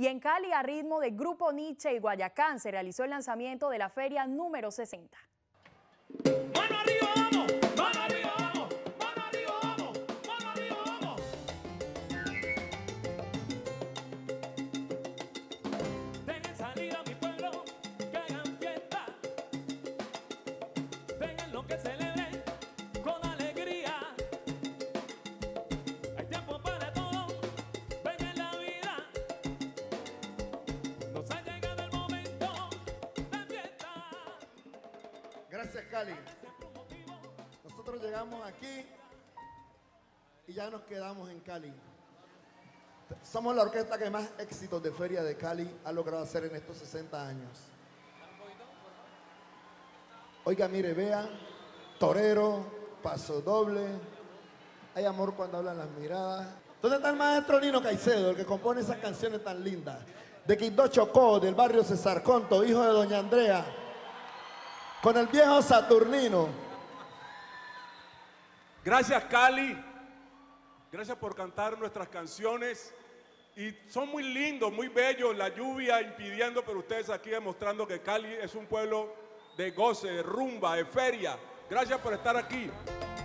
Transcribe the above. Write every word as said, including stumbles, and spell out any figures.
Y en Cali, a ritmo de Grupo Nietzsche y Guayacán, se realizó el lanzamiento de la feria número sesenta. ¡Mano arriba, vamos! ¡Mano arriba, vamos! ¡Mano arriba, vamos! ¡Mano arriba, vamos! Dejen salir a mi pueblo, que hagan fiesta. Dejen lo que celebren con alegría. Hay tiempo para todo, ven en la vida. Nos ha llegado el momento de fiesta. Gracias, Cali. Nosotros llegamos aquí y ya nos quedamos en Cali. Somos la orquesta que más éxitos de Feria de Cali ha logrado hacer en estos sesenta años. Oiga, mire, vea, torero, paso doble, hay amor cuando hablan las miradas. ¿Dónde está el maestro Nino Caicedo, el que compone esas canciones tan lindas? De Quindó Chocó, del barrio César Conto, hijo de doña Andrea, con el viejo Saturnino. Gracias, Cali. Gracias por cantar nuestras canciones. Y son muy lindos, muy bellos, la lluvia impidiendo, pero ustedes aquí demostrando que Cali es un pueblo de goce, de rumba, de feria. Gracias por estar aquí.